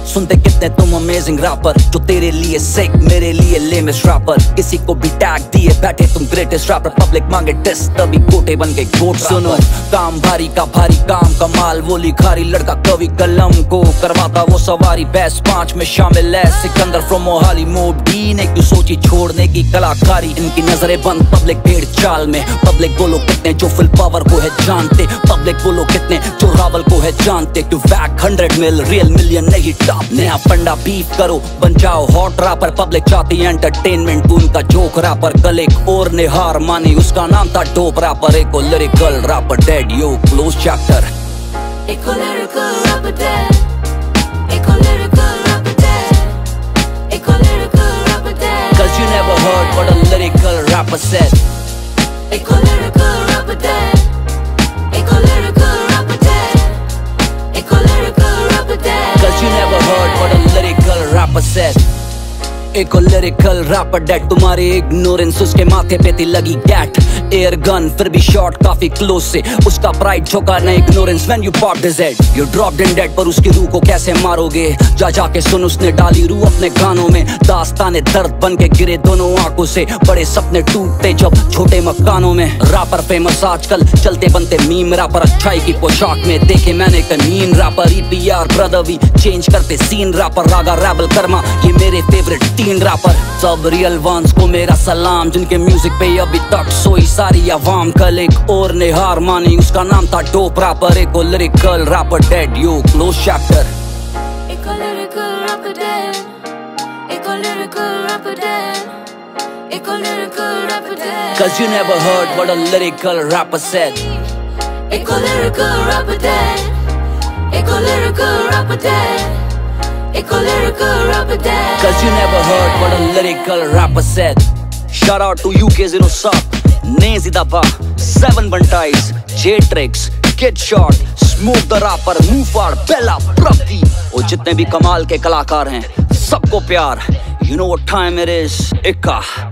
सुनते कितने तुम अमेजिंग रैपर, जो तेरे लिए सिक मेरे लिए लेमेस्ट रैपर। किसी को भी टैग दिए बैठे तुम ग्रेटेस्ट रैपर, पब्लिक मांगे टेस्ट तभी गोटे बन गए गोट। सुनो काम भारी का भारी काम कमाल, वो लिखारी लड़का कवि कलम को करवाता वो सवारी। बेस्ट 5 में शामिल है सिकंदर फ्रॉम मोहाली, मोडी ने क्यों सोची छोड़ने की कलाकारी। इनकी नजरें बंद पब्लिक भेड़ चाल में, पब्लिक बोलो कितने जो फुल पावर को है जानते, पब्लिक बोलो कितने जो रावल को है जानते। क्यों वैक 100 मिल रियल मिलियन नहीं टॉप। नया फंडा बीफ करो बन जाओ हॉट रैपर, पब्लिक चाहती है एंटरटेनमेंट उनका जोक रैपर। कल एक और ने हार मानी उसका नाम था डोप रैपर। एक lyrical rapper dead yo close chapter. एक लिरिकल रैपर डेड, एक लिरिकल रैपर डेड, एक lyrical rapper dead. 'Cause you never heard what a lyrical rapper said. एक लिरिकल रैपर डेड, एक लिरिकल रैपर डेड, एक lyrical rapper dead. 'Cause you never heard what a lyrical rapper said. एक lyrical rapper dead, तुम्हारे ignorance उसके माथे पे थी लगी गैट। एयर गन फिर भी शॉट काफी क्लोज से, उसका प्राइड झोंका न ignorance when you pop the jade. You dropped in dead पर उसकी रूह को कैसे मारोगे, जा जाके सुन उसने डाली रूह अपने गानों में। दास्ताने दर्द बन के गिरे दोनों आंखों से, बड़े सपने टूटते जब छोटे मकानों में। रैपर फेमस आजकल चलते बनते मीम रैपर, अच्छाई की पोशाक में देखे मैंने कमीन rapper. EPR brother we change करते सीन रैपर, रागा रैबल कर्मा ये मेरे फेवरेट 3 रैपर। सब रियल वंस को मेरा सलाम, जिनके म्यूजिक पे अभी तक सोई सारी आवाम। कल एक और ने हार मानी उसका नाम था डोप रैपर। एक lyrical rapper dead yo close chapter. एक लिरिकल रैपर डेड, एक लिरिकल रैपर डेड, एक lyrical rapper dead. 'Cause you never heard what a lyrical rapper said. एक लिरिकल रैपर डेड, एक लिरिकल रैपर डेड, एक lyrical rapper dead. 'Cause you never heard what a lyrical rapper said. Shout out to UK0 Sup, Nazy Dapa, 7 Bunties, J-Trix, Kid Shot, Smooth the Rapper, Mufar, Bella, Prabdi। और जितने भी कमाल के कलाकार हैं सबको प्यार। You know what time it is? Ikka।